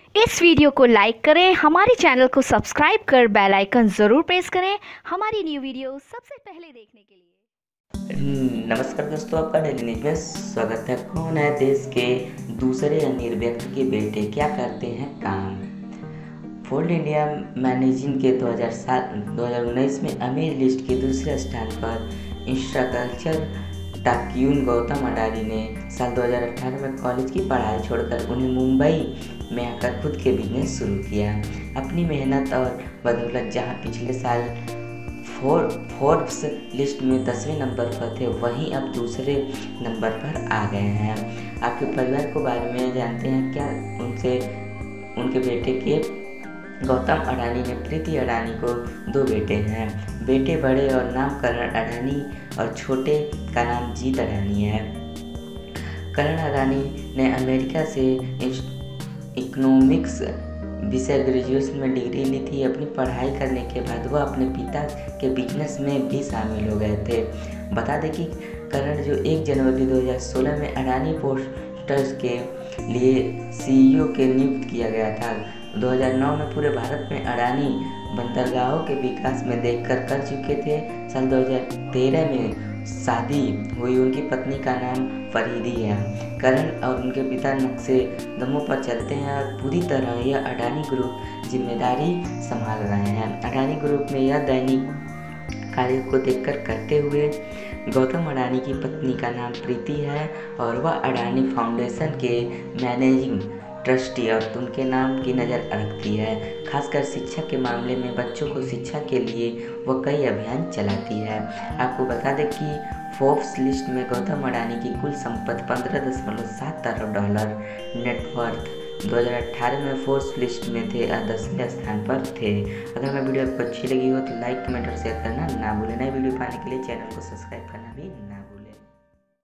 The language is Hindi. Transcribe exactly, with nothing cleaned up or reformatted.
इस वीडियो को लाइक करें, हमारे चैनल को सब्सक्राइब कर बेल आइकन ज़रूर प्रेस करें हमारी न्यू वीडियो सबसे पहले देखने के लिए। नमस्कार दोस्तों, आपका डेली न्यूज में स्वागत है। कौन है देश के दूसरे अमीर व्यक्ति के बेटे, क्या करते हैं काम? फोर्ब्स इंडिया मैगजीन के दो हज़ार सात दो हज़ार उन्नीस में अमीर लिस्ट के दूसरे स्थान पर इंफ्रास्ट्रक्चर टाइकून गौतम अडानी ने साल दो हज़ार अठारह में कॉलेज की पढ़ाई छोड़कर उन्हें मुंबई में आकर खुद के बिजनेस शुरू किया। अपनी मेहनत और बदौलत जहां पिछले साल फोर फोर्ब्स लिस्ट में दसवें नंबर पर थे, वहीं अब दूसरे नंबर पर आ गए हैं। आपके परिवार को बारे में जानते हैं क्या? उनसे उनके बेटे के गौतम अडानी ने प्रीति अडानी को दो बेटे हैं। बेटे बड़े और नाम करण अडानी और छोटे का नाम जीत अडानी है। करण अडानी ने अमेरिका से इकोनॉमिक्स विषय ग्रेजुएशन में डिग्री ली थी। अपनी पढ़ाई करने के बाद वह अपने पिता के बिजनेस में भी शामिल हो गए थे। बता दें कि करण जो एक जनवरी दो हज़ार सोलह में अडानी पोस्टर्स के लिए सीईओ के नियुक्त किया गया था। दो हज़ार नौ में पूरे भारत में अडानी बंदरगाहों के विकास में देखकर कर चुके थे। साल दो हज़ार तेरह में शादी हुई। उनकी पत्नी का नाम फरीदी है। करण और उनके पिता नक्शे दमों पर चलते हैं और पूरी तरह यह अडानी ग्रुप जिम्मेदारी संभाल रहे हैं। अडानी ग्रुप में यह दैनिक कार्य को देखकर करते हुए गौतम अडानी की पत्नी का नाम प्रीति है और वह अडानी फाउंडेशन के मैनेजिंग ट्रस्टी और उनके नाम की नज़र रखती है। खासकर शिक्षा के मामले में बच्चों को शिक्षा के लिए वह कई अभियान चलाती है। आपको बता दें कि फोर्ब्स लिस्ट में गौतम अडानी की कुल संपत्ति पंद्रह दशमलव सात अरब डॉलर नेटवर्थ दो हज़ार अठारह में फोर्ब्स लिस्ट में थे और दसवें स्थान पर थे। अगर मैं वीडियो आपको अच्छी लगी हो तो लाइक, कमेंट और शेयर करना ना भूलें। नई वीडियो पाने के लिए चैनल को सब्सक्राइब करना भी ना भूलें।